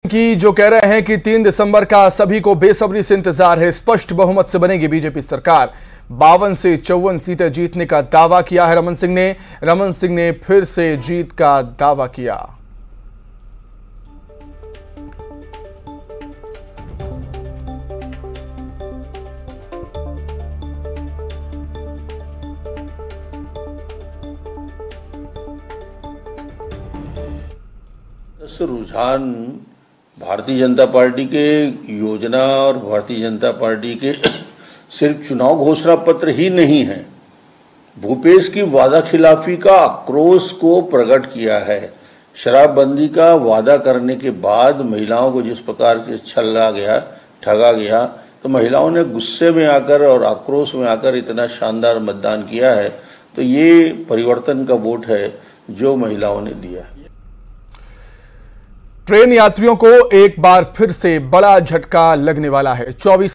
की जो कह रहे हैं कि 3 दिसंबर का सभी को बेसब्री से इंतजार है। स्पष्ट बहुमत से बनेगी बीजेपी सरकार। 52 से 54 सीटें जीतने का दावा किया है रमन सिंह ने फिर से जीत का दावा किया। रुझान भारतीय जनता पार्टी के योजना और भारतीय जनता पार्टी के सिर्फ चुनाव घोषणा पत्र ही नहीं है, भूपेश की वादा खिलाफी का आक्रोश को प्रकट किया है। शराबबंदी का वादा करने के बाद महिलाओं को जिस प्रकार से छला गया, ठगा गया, तो महिलाओं ने गुस्से में आकर और आक्रोश में आकर इतना शानदार मतदान किया है। तो ये परिवर्तन का वोट है जो महिलाओं ने दिया है। ट्रेन यात्रियों को एक बार फिर से बड़ा झटका लगने वाला है। 24